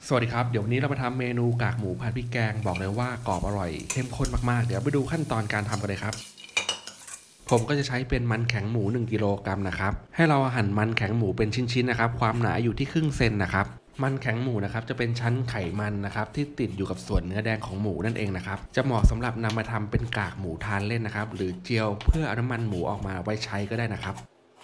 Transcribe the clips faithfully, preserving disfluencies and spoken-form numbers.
สวัสดีครับเดี๋ยววันนี้เรามาทำเมนูกากหมูผัดพริกแกงบอกเลยว่ากรอบอร่อยเข้มข้นมากๆเดี๋ยวไปดูขั้นตอนการทำกันเลยครับผมก็จะใช้เป็นมันแข็งหมูหนึ่งกิโลกรัมนะครับให้เราหั่นมันแข็งหมูเป็นชิ้นๆนะครับความหนาอยู่ที่ครึ่งเซนนะครับมันแข็งหมูนะครับจะเป็นชั้นไขมันนะครับที่ติดอยู่กับส่วนเนื้อแดงของหมูนั่นเองนะครับจะเหมาะสำหรับนำมาทำเป็นกากหมูทานเล่นนะครับหรือเจียวเพื่อเอาน้ำมันหมูออกมาไว้ใช้ก็ได้นะครับ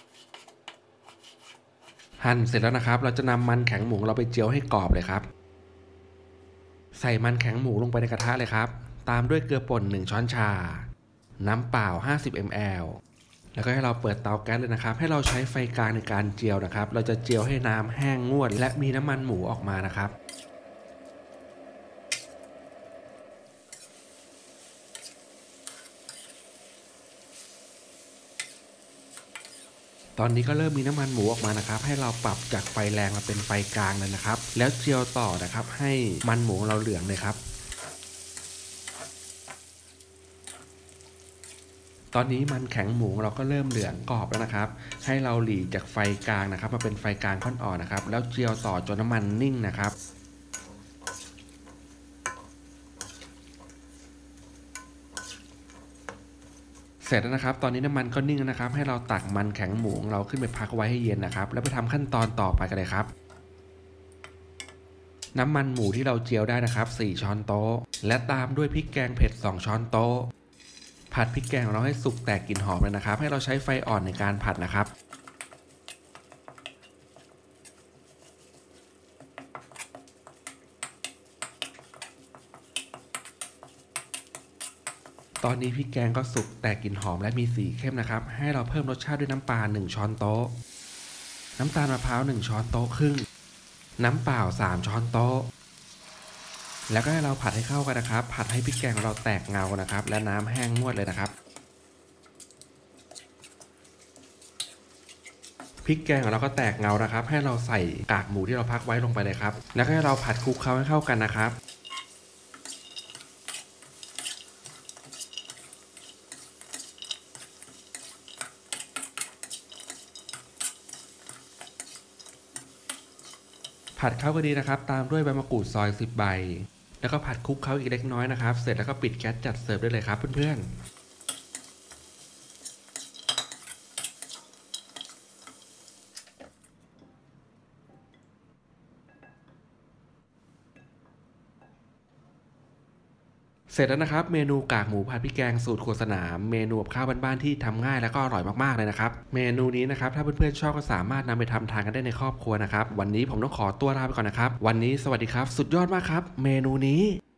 หั่นเสร็จแล้วนะครับเราจะนำมันแข็งหมูเราไปเจียวให้กรอบเลยครับใส่มันแข็งหมูลงไปในกระทะเลยครับตามด้วยเกลือป่นหนึ่งช้อนชาน้ำเปล่าห้าสิบมิลลิลิตรแล้วก็ให้เราเปิดเตาแก๊สเลยนะครับให้เราใช้ไฟกลางในการเจียวนะครับเราจะเจียวให้น้ำแห้งงวดและมีน้ำมันหมูออกมานะครับตอนนี้ก็เริ่มมีน้ำมันหมูออกมานะครับให้เราปรับจากไฟแรงมาเป็นไฟกลางเลยนะครับแล้วเจียวต่อนะครับให้มันหมูเราเหลืองเลยครับตอนนี้มันแข็งหมูเราก็เริ่มเหลืองกรอบแล้วนะครับให้เราหลีจากไฟกลางนะครับมาเป็นไฟกลางค่อนอ่อนนะครับแล้วเจียวต่อจนน้ำมันนิ่งนะครับเสร็จแล้วนะครับตอนนี้น้ำมันก็นิ่งนะครับให้เราตักมันแข็งหมูเราขึ้นไปพักไว้ให้เย็นนะครับแล้วไปทำขั้นตอนต่อไปกันเลยครับน้ำมันหมูที่เราเจียวได้นะครับสี่ช้อนโต๊ะและตามด้วยพริกแกงเผ็ดสองช้อนโต๊ะผัดพริกแกงของเราให้สุกแตกกลิ่นหอมเลยนะครับให้เราใช้ไฟอ่อนในการผัดนะครับตอนนี้พริกแกงก็สุกแตกกลิ่นหอมและมีสีเข้มนะครับให้เราเพิ่มรสชาติด้วยน้ำปลาหนึ่งช้อนโต๊ะน้ำตาลมะพร้าวหนึ่งช้อนโต๊ะครึ่งน้ำเปล่าสามช้อนโต๊ะแล้วก็ให้เราผัดให้เข้ากันนะครับผัดให้พริกแกงของเราแตกเงานะครับและน้ำแห้งงวดเลยนะครับพริกแกงของเราก็แตกเงานะครับให้เราใส่กากหมูที่เราพักไว้ลงไปเลยครับแล้วก็ให้เราผัดคลุกเคล้าให้เข้ากันนะครับผัดเข้าก็ดีนะครับตามด้วยใบมะกรูดซอยสิบใบแล้วก็ผัดคลุกเคล้าอีกเล็กน้อยนะครับเสร็จแล้วก็ปิดแก๊สจัดเสิร์ฟได้เลยครับเพื่อนๆเสร็จแล้วนะครับเมนูกากหมูผัดพริกแกงสูตรครัวสนามเมนูกับข้าวบ้านๆที่ทำง่ายและก็อร่อยมากๆเลยนะครับเมนูนี้นะครับถ้าเพื่อนๆชอบก็สามารถนำไปทำทานกันได้ในครอบครัวนะครับวันนี้ผมต้องขอตัวลาไปก่อนนะครับวันนี้สวัสดีครับสุดยอดมากครับเมนูนี้